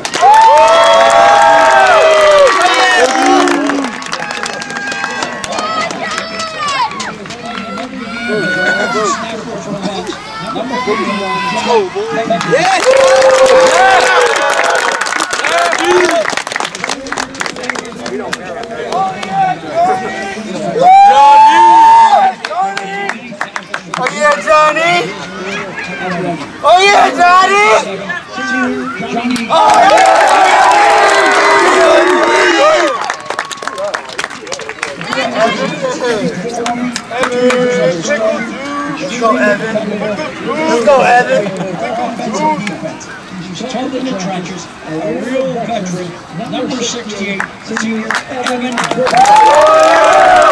Oh yeah, Johnny! Oh yeah, Johnny! Oh Let's go, Evan. Let's go, Evan. He's told in the trenches, a real veteran, number 68, Evan.